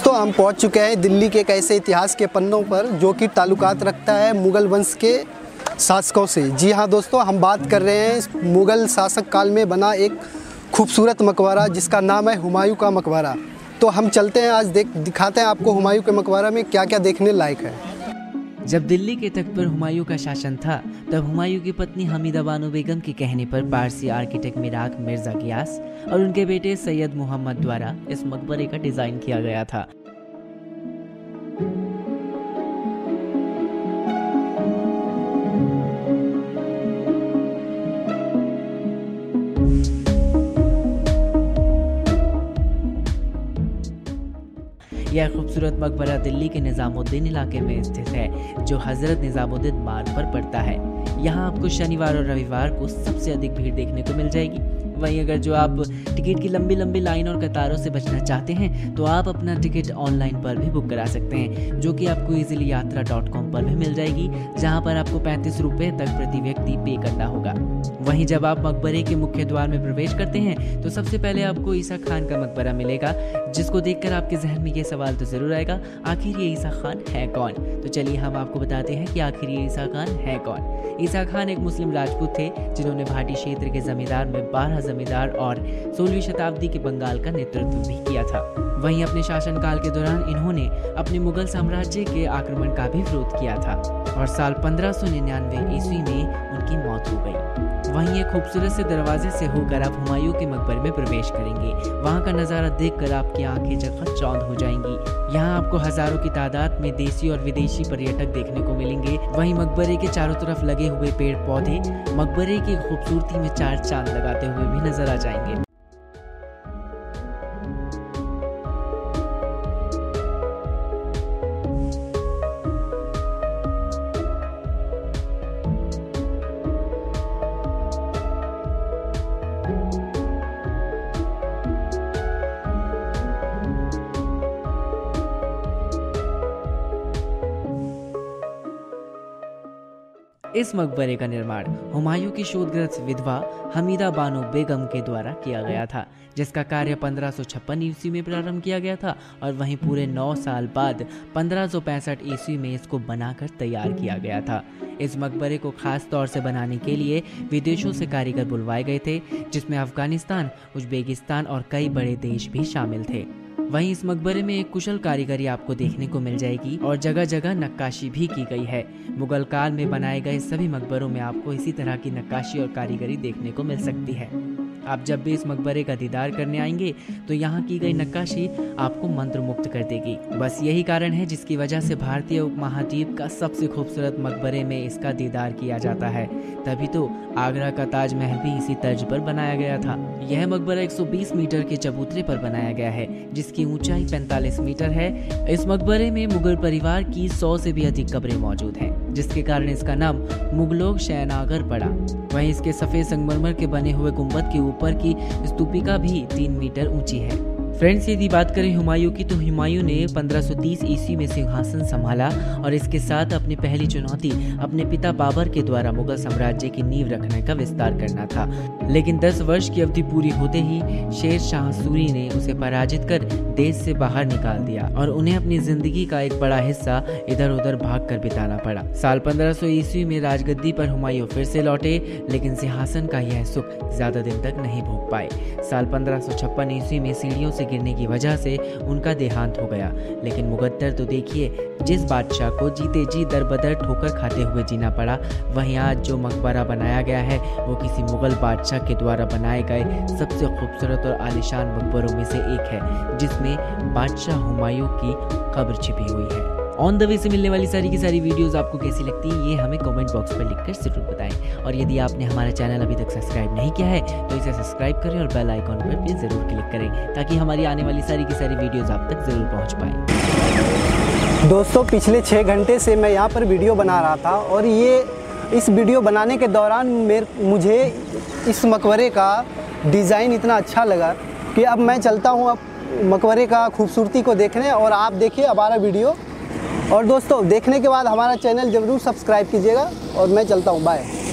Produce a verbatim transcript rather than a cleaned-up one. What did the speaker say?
दोस्तों हम पहुंच चुके हैं दिल्ली के एक ऐसे इतिहास के पन्नों पर जो कि ताल्लुकात रखता है मुग़ल वंश के शासकों से। जी हाँ दोस्तों, हम बात कर रहे हैं मुग़ल शासक काल में बना एक खूबसूरत मकबरा जिसका नाम है हुमायूं का मकबरा। तो हम चलते हैं, आज देख दिखाते हैं आपको हुमायूं के मकबरा में क्या क्या देखने लायक है। जब दिल्ली के तख्त पर हुमायूं का शासन था, तब हुमायूं की पत्नी हमीदा बानो बेगम के कहने पर पारसी आर्किटेक्ट मिराक मिर्जा गियास और उनके बेटे सैयद मोहम्मद द्वारा इस मकबरे का डिजाइन किया गया था। यह खूबसूरत मकबरा दिल्ली के निजामुद्दीन इलाके में स्थित है, जो हजरत निजामुद्दीन मार्ग पर पड़ता है। यहाँ आपको शनिवार और रविवार को सबसे अधिक भीड़ देखने को मिल जाएगी। वहीं अगर जो आप टिकट की लंबी लंबी लाइन और कतारों से बचना चाहते हैं, तो आप अपना टिकट ऑनलाइन पर भी बुक करा सकते हैं, जो कि आपको इजीली यात्रा डॉट कॉम पर भी मिल जाएगी, जहां पर आपको पैंतीस रुपए तक प्रति व्यक्ति पे करना होगा। वहीं जब आप मकबरे के मुख्य द्वार में प्रवेश करते हैं, तो सबसे पहले आपको ईसा खान का मकबरा मिलेगा, जिसको देखकर आपके जहन में ये सवाल तो जरूर आएगा, आखिर ये ईसा खान है कौन। तो चलिए हम आपको बताते हैं कि आखिर ये ईसा खान है कौन। ईसा खान एक मुस्लिम राजपूत थे, जिन्होंने भाटी क्षेत्र के जमींदार में बारह जमींदार और सोलहवीं शताब्दी के बंगाल का नेतृत्व भी किया था। वहीं अपने शासनकाल के दौरान इन्होंने अपने मुगल साम्राज्य के आक्रमण का भी विरोध किया था और साल पंद्रह सौ निन्यानवे ईस्वी में उनकी मौत हो गई। वहीं एक खूबसूरत से दरवाजे से होकर आप हुमायूं के मकबरे में प्रवेश करेंगे। वहां का नजारा देखकर आपकी आंखें चकाचौंध हो जाएंगी। यहाँ आपको हजारों की तादाद में देसी और विदेशी पर्यटक देखने को मिलेंगे। वहीं मकबरे के चारों तरफ लगे हुए पेड़ पौधे मकबरे की खूबसूरती में चार चांद लगाते हुए भी नजर आ जाएंगे। इस मकबरे का निर्माण हुमायूं की शोधग्रस्त विधवा हमीदा बानो बेगम के द्वारा किया गया था, जिसका कार्य पंद्रह सौ छप्पन ईस्वी में प्रारंभ किया गया था और वहीं पूरे नौ साल बाद पंद्रह सौ पैंसठ ईस्वी में इसको बनाकर तैयार किया गया था। इस मकबरे को खास तौर से बनाने के लिए विदेशों से कारीगर बुलवाए गए थे, जिसमें अफगानिस्तान, उज्बेकिस्तान और कई बड़े देश भी शामिल थे। वहीं इस मकबरे में एक कुशल कारीगरी आपको देखने को मिल जाएगी और जगह जगह नक्काशी भी की गई है। मुगल काल में बनाए गए सभी मकबरों में आपको इसी तरह की नक्काशी और कारीगरी देखने को मिल सकती है। आप जब भी इस मकबरे का दीदार करने आएंगे, तो यहाँ की गई नक्काशी आपको मंत्रमुग्ध कर देगी। बस यही कारण है जिसकी वजह से भारतीय उपमहाद्वीप का सबसे खूबसूरत मकबरे में इसका दीदार किया जाता है। तभी तो आगरा का ताजमहल भी इसी तर्ज पर बनाया गया था। यह मकबरा एक सौ बीस मीटर के चबूतरे पर बनाया गया है, जिसकी ऊंचाई पैंतालीस मीटर है। इस मकबरे में मुगल परिवार की सौ से भी अधिक कब्रें मौजूद हैं, जिसके कारण इसका नाम मुगलों शयनागार पड़ा। वहीं इसके सफेद संगमरमर के बने हुए गुंबद के ऊपर की स्तूपिका भी तीन मीटर ऊंची है। फ्रेंड्स, यदि बात करें हुमायूं की, तो हुमायूं ने पंद्रह सौ तीस ईस्वी में सिंहासन संभाला और इसके साथ अपनी पहली चुनौती अपने पिता बाबर के द्वारा मुगल साम्राज्य की नींव रखने का विस्तार करना था। लेकिन दस वर्ष की अवधि पूरी होते ही शेर शाह सूरी ने उसे पराजित कर देश से बाहर निकाल दिया और उन्हें अपनी जिंदगी का एक बड़ा हिस्सा इधर उधर भाग कर बिताना पड़ा। साल पंद्रह सौ ईस्वी में राजगद्दी पर हुमायूं फिर से लौटे, लेकिन सिंहासन का यह सुख ज्यादा दिन तक नहीं भोग पाए। साल पंद्रह सौ छप्पन ईस्वी में सीढ़ियों से गिरने की वजह से उनका देहांत हो गया। लेकिन मुकद्दर तो देखिए, जिस बादशाह को जीते जी दर बदर ठोकर खाते हुए जीना पड़ा। वहीं आज जो मकबरा बनाया गया है, वो किसी मुगल बादशाह के द्वारा बनाए गए सबसे खूबसूरत और आलीशान मकबरों में से एक है, जिसमें बादशाह हुमायूं की कब्र छिपी हुई है। ऑन द वे से मिलने वाली सारी की सारी वीडियोस आपको कैसी लगती है, ये हमें कमेंट बॉक्स पर लिखकर जरूर बताएं। और यदि आपने हमारा चैनल अभी तक सब्सक्राइब नहीं किया है, तो इसे सब्सक्राइब करें और बेल आइकॉन पर भी जरूर क्लिक करें, ताकि हमारी आने वाली सारी की सारी वीडियोस आप तक जरूर पहुंच पाए। दोस्तों, पिछले छः घंटे से मैं यहाँ पर वीडियो बना रहा था और ये इस वीडियो बनाने के दौरान मेरे मुझे इस मकबरे का डिज़ाइन इतना अच्छा लगा कि अब मैं चलता हूँ अब मकबरे का खूबसूरती को देखने, और आप देखिए हमारा वीडियो। और दोस्तों, देखने के बाद हमारा चैनल ज़रूर सब्सक्राइब कीजिएगा और मैं चलता हूँ, बाय।